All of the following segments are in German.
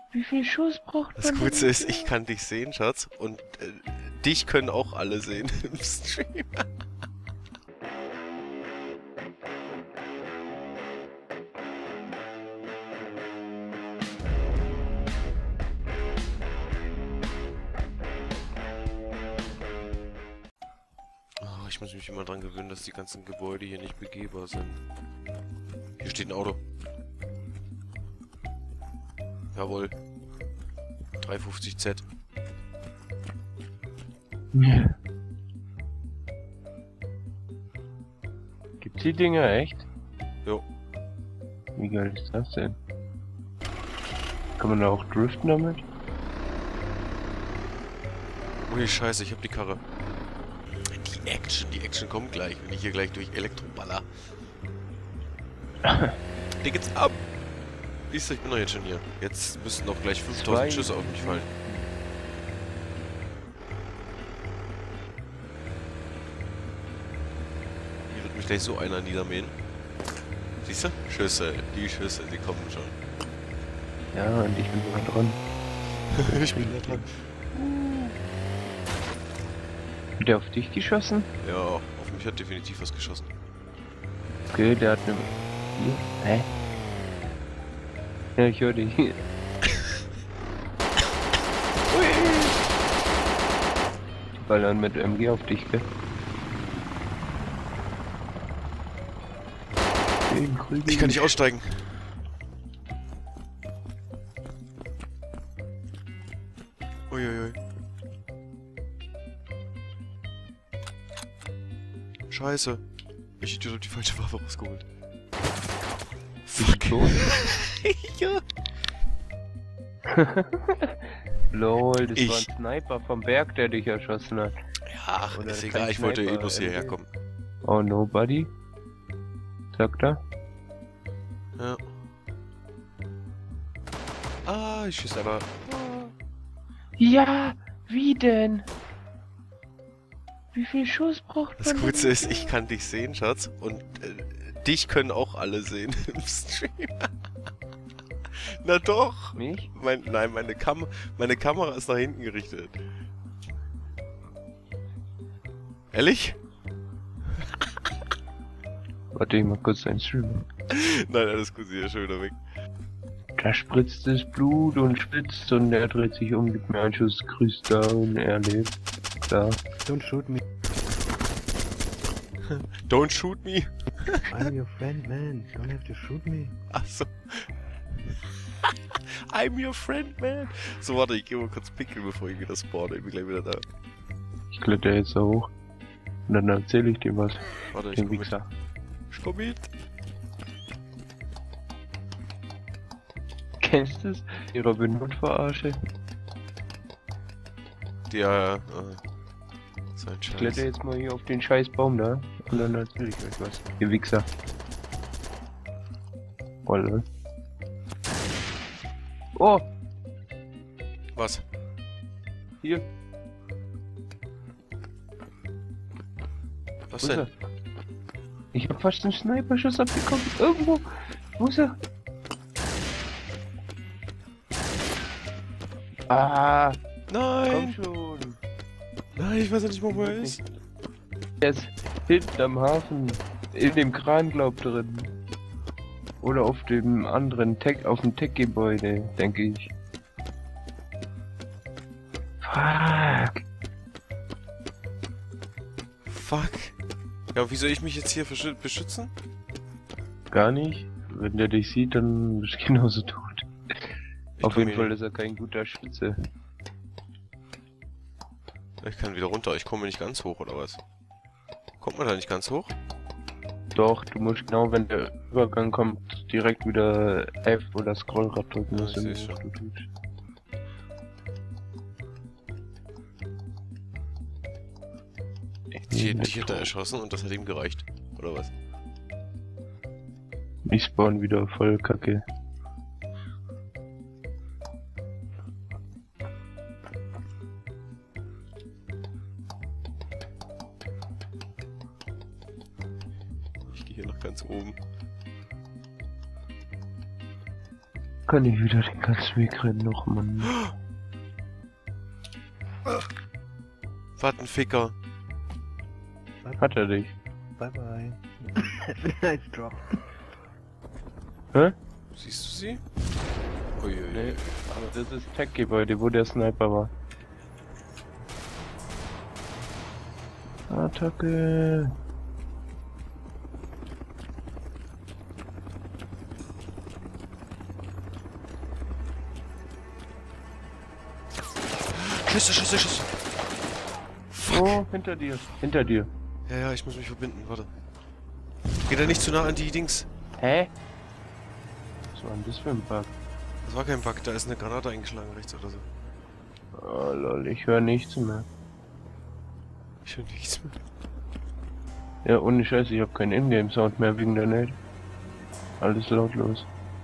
Wie viel Schuss braucht Das man Gute denn? ist, ich kann dich sehen, Schatz. Und dich können auch alle sehen im Stream. Oh, ich muss mich immer dran gewöhnen, dass die ganzen Gebäude hier nicht begehbar sind. Hier steht ein Auto. Jawohl. 350Z. Ja. Gibt's die Dinger echt? Jo. Wie geil ist das denn? Kann man da auch driften damit? Ui, scheiße, ich hab die Karre. Die Action kommt gleich, wenn ich hier gleich durch Elektro baller. Hier geht's ab! Siehst du, ich bin doch jetzt schon hier. Jetzt müssten doch gleich 5000 Schüsse auf mich fallen. Hier wird mich gleich so einer niedermähen. Siehst du? Schüsse, die kommen schon. Ja, und ich bin sogar dran. Ich bin da dran. Hat der auf dich geschossen? Ja, auf mich hat definitiv was geschossen. Okay, der hat eine... Hier? Hä? Ja, ich höre dich. Ui. Die ballern mit MG auf dich, gell? Ich kann nicht aussteigen. Uiuiui. Scheiße. Ich Idiot hab die falsche Waffe rausgeholt. Fuck. Ja. Lol, das Ich- war ein Sniper vom Berg, der dich erschossen hat. Ja, Oder ist kein egal, ich wollte eh Sniper, bloß hierher kommen. Oh, nobody? Sagt er? Ja. Ah, ich schieß aber. Ja, wie denn? Wie viel Schuss braucht Das man Gute denn? ist, ich kann dich sehen, Schatz. Und dich können auch alle sehen im Stream. Na doch. Mich? Nein, meine Kamera ist nach hinten gerichtet. Ehrlich? Warte, ich mal kurz einen Stream. Nein, alles gut, sie ist schon wieder weg. Da spritzt das Blut und spitzt und er dreht sich um, gibt mir einen Schuss, grüßt da und er lebt. Da. Don't shoot me. Don't shoot me. I'm your friend, man. Don't have to shoot me. Achso. I'm your friend, man. So, warte, ich gehe mal kurz pinkeln, bevor ich wieder spawne. Ich bin gleich wieder da. Ich kletter jetzt da hoch. Und dann erzähle ich dir was. Warte, ich Den komm mit. Wichser. Ich komm mit. Kennst du es? Die Robin Hood Verarsche. Der, sein Ich kletter Scheiß. jetzt mal hier auf den scheiß Baum da. Und dann erzähle ich euch was. Ihr Wichser. Wolle. Oh! Was? Hier. Was Wo ist denn? er? Ich hab fast einen Sniper-Schuss abbekommen. Irgendwo. Wo ist er? Ah, komm Nein! schon. Nein, ich weiß ja nicht mal, wo er ist. Der ist hinten am Hafen. In dem Kran, glaub drin. Oder auf dem anderen Tech, auf dem Tech-Gebäude, denke ich. Fuck. Fuck. Ja, wie soll ich mich jetzt hier beschützen? Gar nicht. Wenn der dich sieht, dann bist du genauso tot. Ich Auf komm jeden hier Fall ist er kein guter Schütze. Ich kann wieder runter. Ich komme nicht ganz hoch, oder was? Kommt man da nicht ganz hoch? Doch, du musst genau, wenn der Übergang kommt, direkt wieder F oder Scrollrad drücken, Ja, was ich du seh's schon. tust. Die hat er erschossen und das hat ihm gereicht. Oder was? Ich spawn wieder voll Kacke. Ich gehe hier nach ganz oben. Kann ich wieder den ganzen Weg rennen noch, Mann. Was ein Ficker. Hat er dich? Bye bye. Nice drop. Hä? Siehst du sie? Uiuiui. Nee, aber das ist Tech-Gebäude, wo der Sniper war. Attacke. Schüsse, Schüsse, Schüsse. Oh, hinter dir. Hinter dir. Ja, ja, ich muss mich verbinden, warte. Geh da nicht zu nah an die Dings. Hä? Was war denn das für ein Bug? Das war kein Bug, da ist eine Granate eingeschlagen rechts oder so. Oh lol, ich höre nichts mehr. Ich höre nichts mehr. Ja, ohne Scheiße, ich habe keinen Ingame-Sound mehr wegen der Net. Alles lautlos.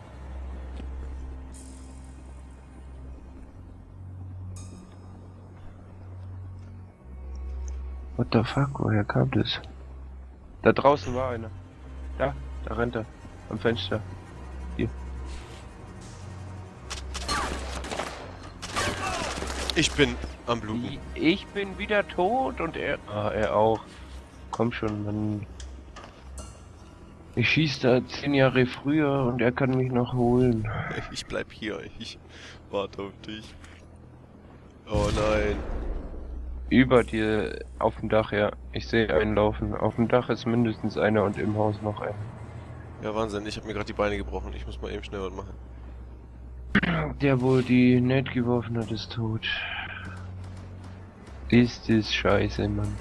What the fuck, woher kam das? Da draußen war einer. Da rennt er. Am Fenster. Hier. Ich bin am Bluten. Ich bin wieder tot und er... Ah, er auch. Komm schon, Mann. Ich schieß da 10 Jahre früher und er kann mich noch holen. Ich bleib hier, ich warte auf dich. Oh nein. Über dir auf dem Dach, ja. Ich sehe einen laufen. Auf dem Dach ist mindestens einer und im Haus noch einer. Ja, Wahnsinn, ich habe mir gerade die Beine gebrochen. Ich muss mal eben schnell was machen. Der, wo die Net geworfen hat, ist tot. Ist das scheiße, Mann.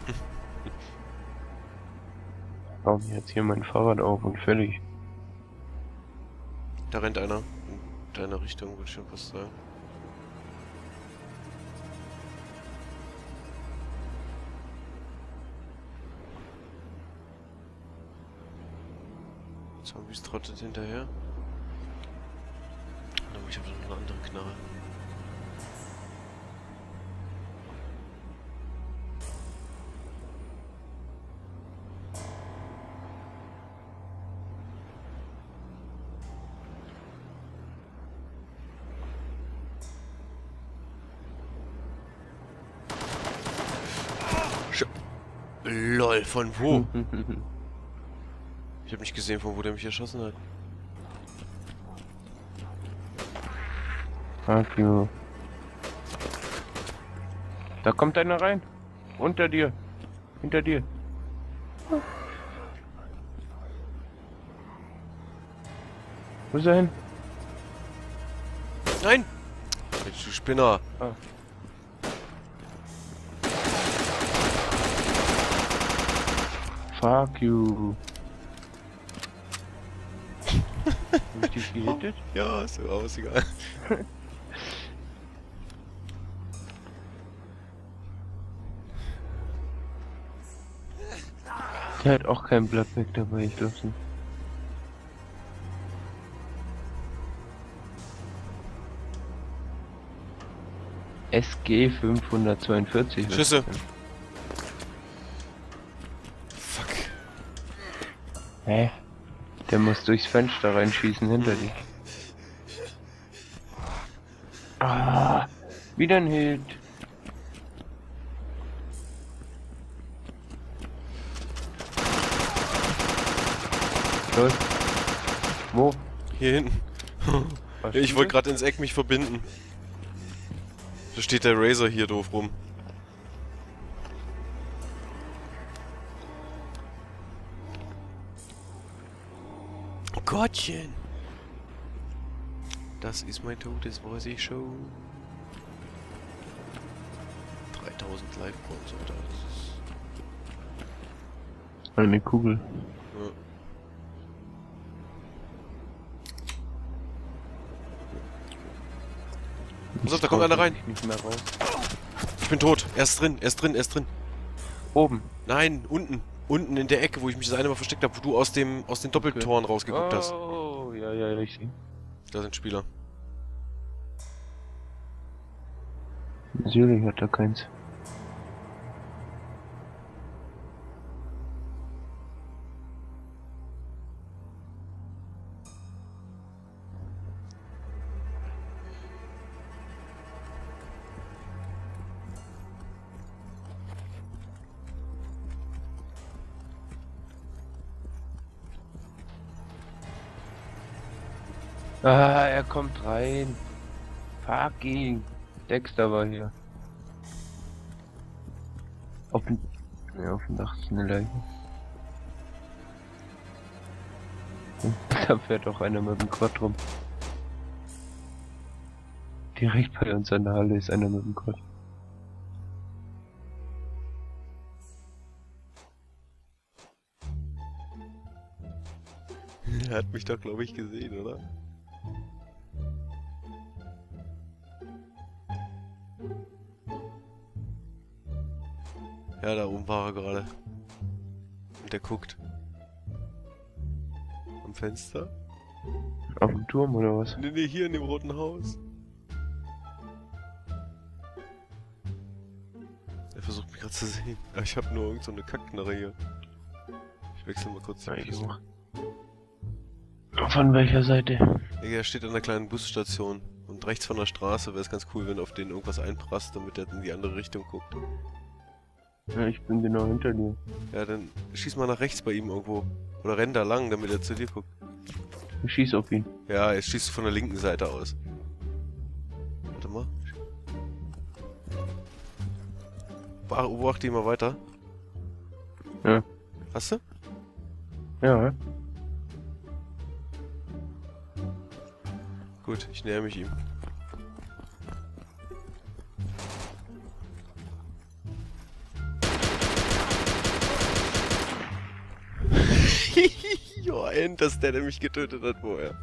Hau mir jetzt hier mein Fahrrad auf und fertig. Da rennt einer. In deine Richtung, würde ich schon fast sagen. Zombies trottet hinterher. Aber ich habe noch eine andere Knarre. LOL, von wo? Ich habe nicht gesehen, von wo der mich erschossen hat. Fuck you. Da kommt einer rein. Unter dir. Hinter dir. Wo ist er hin? Nein! Mensch, du Spinner! Ah. Fuck you. Hab ich dich gehittet? Ja, so aus, egal. Der hat auch kein Blattback dabei, ich glaub's nicht. SG 542. was Schüsse. ist das denn? Fuck. Hä? Der muss durchs Fenster reinschießen hinter dir. Ah, wieder ein Hit. Los. Wo? Hier hinten. Was Ich ist wollte das? gerade ins Eck mich verbinden. Da steht der Razer hier doof rum. Gottchen! Das ist mein Tod, das weiß ich schon. 3000 Life-Points, Alter. Das ist... Eine Kugel. Ja. Pass auf, da kommt einer rein. Nicht mehr raus. Ich bin tot. Er ist drin, er ist drin, er ist drin. Oben. Nein, unten. Unten in der Ecke, wo ich mich das eine Mal versteckt habe, wo du aus den Doppeltoren rausgeguckt hast. Oh, ja, ja, richtig. Da sind Spieler. Natürlich hat er keins. Ah, er kommt rein. Fucking. Dexter war hier. Auf dem... Ja, auf dem Dach ist eine Leiche. Da fährt auch einer mit dem Quad rum. Direkt bei uns an der Halle ist einer mit dem Quad. Er hat mich doch, glaube ich, gesehen, oder? Ja, da oben war er gerade. Und der guckt. Am Fenster? Auf dem Turm oder was? Nee, nee, hier in dem roten Haus. Er versucht mich gerade zu sehen. Aber ich habe nur irgend so eine Kackknarre hier. Ich wechsle mal kurz die Kiste. Von welcher Seite? Ja, er steht an einer kleinen Busstation. Und rechts von der Straße wäre es ganz cool, wenn auf den irgendwas einprasst, damit er in die andere Richtung guckt. Ja, ich bin genau hinter dir. Ja, dann schieß mal nach rechts bei ihm irgendwo. Oder renn da lang, damit er zu dir guckt. Ich schieß auf ihn. Ja, jetzt schießt du von der linken Seite aus. Warte mal. Beobachte ihn mal weiter. Ja. Hast du? Ja. Gut, ich näher mich ihm. Jo, das ist der mich getötet hat vorher.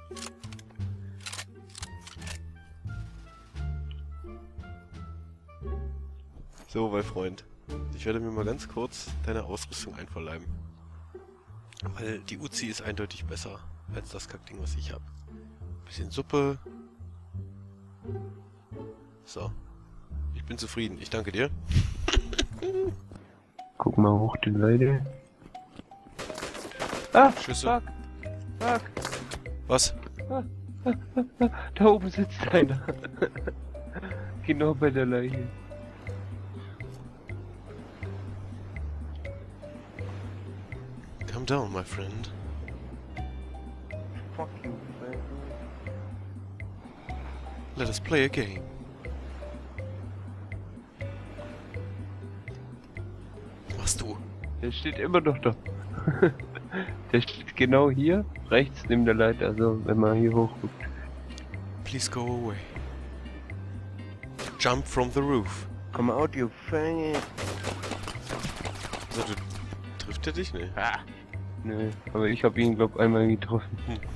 So, mein Freund. Ich werde mir mal ganz kurz deine Ausrüstung einverleiben. Weil die Uzi ist eindeutig besser als das Kackding, was ich habe. Bisschen Suppe. So. Ich bin zufrieden. Ich danke dir. Guck mal hoch die Leute. Ah, Schüsse. fuck. Fuck. Was? Da oben sitzt einer. Genau bei der Leiche. Calm down, my friend. Fuck you, man. Let us play a game. Was machst du? Der steht immer noch da. Der steht genau hier, rechts neben der Leiter, also wenn man hier hochguckt. Please go away. Jump from the roof. Come out, you faggot. Also, trifft er dich? Nee. Ah. Nö, aber ich habe ihn glaub einmal getroffen.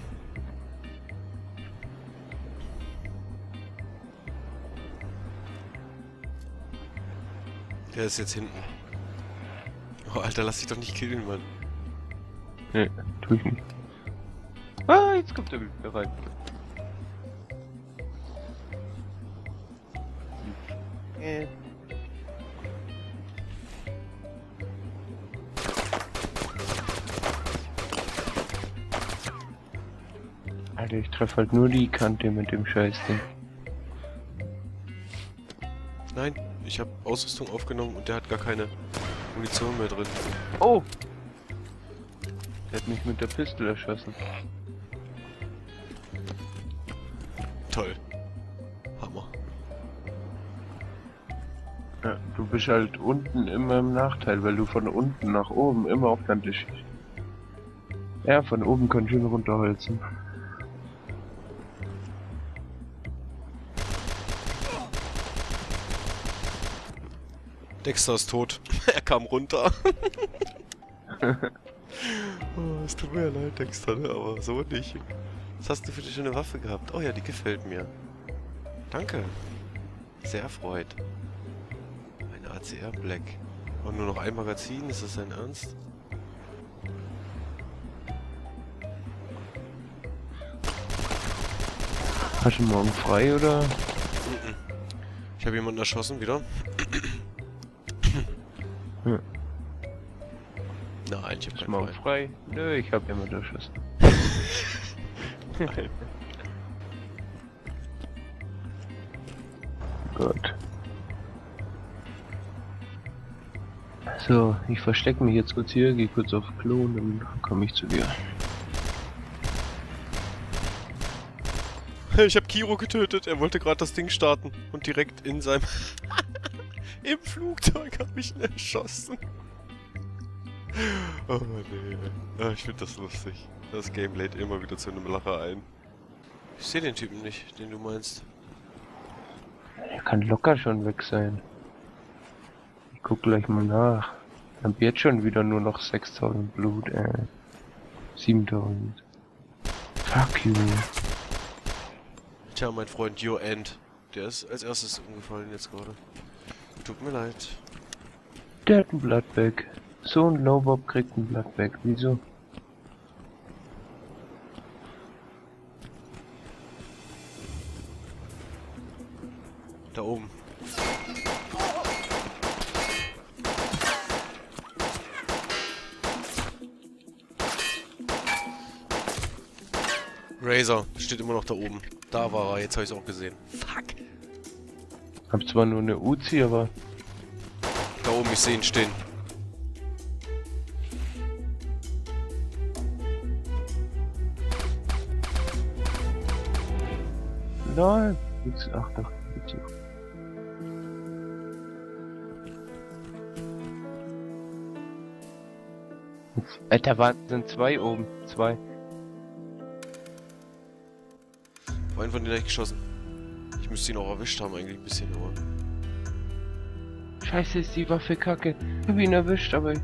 Der ist jetzt hinten. Oh, Alter, lass dich doch nicht killen, Mann. Nee, tu ich nicht. Ah, jetzt kommt er wieder rein. Alter, ich treffe halt nur die Kante mit dem Scheißding. Nein, ich habe Ausrüstung aufgenommen und der hat gar keine Munition mehr drin. Oh! Der hat mich mit der Pistole erschossen. Toll. Hammer. Ja, du bist halt unten immer im Nachteil, weil du von unten nach oben immer auf Kante schießt. Ja, von oben kann ich ihn runterholzen. Dexter ist tot. Er kam runter. Oh, es tut mir leid, Dexter, ne? Aber so nicht. Was hast du für eine schöne Waffe gehabt? Oh ja, die gefällt mir. Danke. Sehr erfreut. Ein ACR Black. Und nur noch ein Magazin? Ist das dein Ernst? Hast du morgen frei oder? Ich habe jemanden erschossen wieder. Ja. Nein, ich Ist habe morgen keinen frei. frei? Nö, ich hab jemanden erschossen. Gott. So, ich verstecke mich jetzt kurz hier, gehe kurz auf Klo und dann komme ich zu dir. Ich habe Kiro getötet. Er wollte gerade das Ding starten. Und direkt in seinem... Im Flugzeug habe ich ihn erschossen. Oh nee. Ah, ich finde das lustig. Das Game lädt immer wieder zu einem Lacher ein. Ich sehe den Typen nicht, den du meinst. Er kann locker schon weg sein. Ich guck gleich mal nach. Ich hab jetzt schon wieder nur noch 6000 Blut, 7000. Fuck you. Tja, mein Freund Your End. Der ist als erstes umgefallen jetzt gerade. Tut mir leid. Der hat ein Bloodbag. So ein Lowbob kriegt ein Bloodbag. Wieso? Da oben. Razor steht immer noch da oben. Da war er, jetzt habe ich es auch gesehen. Fuck. Hab zwar nur eine Uzi, aber Da oben, ich sehe ihn stehen. nein. Ach doch, bitte. Alter, sind zwei oben. Zwei. Auf einen von denen habe ich geschossen. Ich müsste ihn auch erwischt haben eigentlich ein bisschen, aber... Scheiße, ist die Waffe kacke. Ich hab ihn erwischt, aber...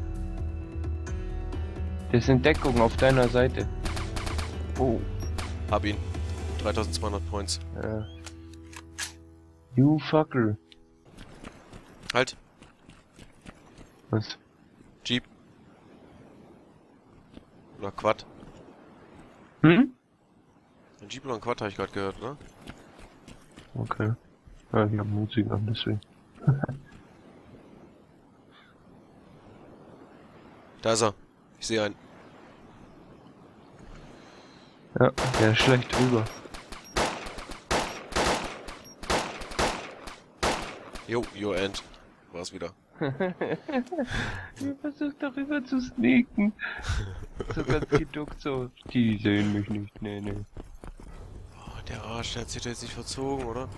Der ist in Deckung auf deiner Seite. Oh. Hab ihn. 3200 Points. Ja. You fucker. Halt. Was? Jeep. Oder Quad. Hm? Ein Jeep oder ein Quad habe ich gerade gehört, ne? Okay. Ja, ich hab Musik an, deswegen. Da ist er. Ich sehe einen. Ja, der ist schlecht drüber. Jo, Your End. War's wieder. Ich versuch darüber zu sneaken. So ganz geduckt so. Die sehen mich nicht, nee. Oh, der Arsch, der hat sich da jetzt nicht verzogen, oder?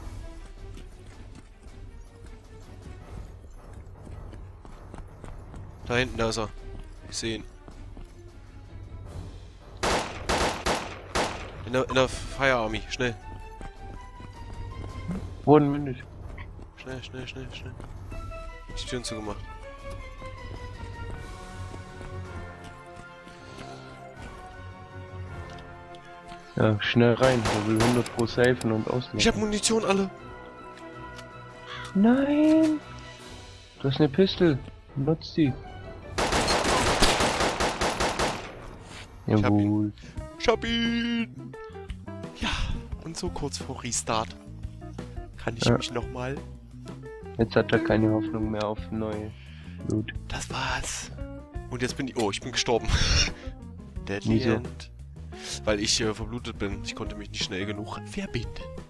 Da hinten, da ist er. Ich sehe ihn. In der Fire Army, schnell. One minute. Schnell. Die Türen zugemacht. Ja, schnell rein. Er will 100 pro safen und auslaufen. Ich hab Munition alle. Nein! Du hast eine Pistole. Nutz die. hab Jawohl. Ich hab ihn. Ja, und so kurz vor Restart. Kann ich mich nochmal... Jetzt hat er keine Hoffnung mehr auf neue Loot. Das war's. Und jetzt bin ich... Oh, ich bin gestorben. Deadly Wieso? End. Weil ich verblutet bin. Ich konnte mich nicht schnell genug verbinden.